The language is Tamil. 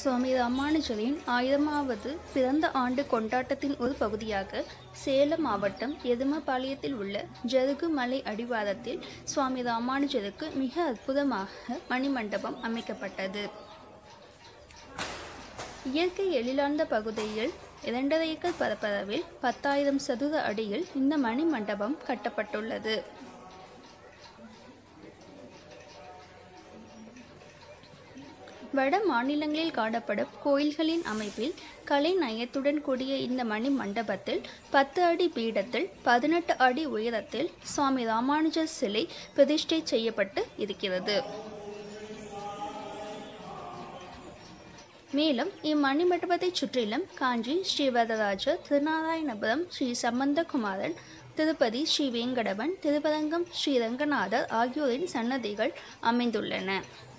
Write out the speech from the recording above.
சுவாமி ராமானுஜரின் 1000வது பிறந்த ஆண்டு கொண்டாட்டத்தின் ஒரு பகுதியாக சேலம் மாவட்டம் எதுமபாளையத்தில் உள்ள ஜருகு மலை அடிவாரத்தில் சுவாமி ராமானுஜருக்கு மிக அற்புதமாக மணிமண்டபம் அமைக்கப்பட்டது. இயற்கை எழிலார்ந்த பகுதியில் 2.5 ஏக்கர் பரப்பளவில் 10,000 சதுர அடியில் இந்த மணிமண்டபம் கட்டப்பட்டுள்ளது. வட மாநிலங்களில் காணப்படும் கோயில்களின் அமைப்பில் கலை நயத்துடன் கூடிய இந்த மணி மண்டபத்தில் 10 அடி பீடத்தில் 18 அடி உயரத்தில் சுவாமி ராமானுஜர் சிலை பிரதிஷ்டை செய்யப்பட்டு இருக்கிறது. மேலும் இம்மணி மண்டபத்தை சுற்றிலும் காஞ்சி ஸ்ரீவரதராஜர், திருநாராயணபுரம் ஸ்ரீ சம்பந்தகுமாரன், திருப்பதி ஸ்ரீ வேங்கடவன், திருவரங்கம் ஸ்ரீ ரங்கநாதர் ஆகியோரின் சன்னதிகள் அமைந்துள்ளன.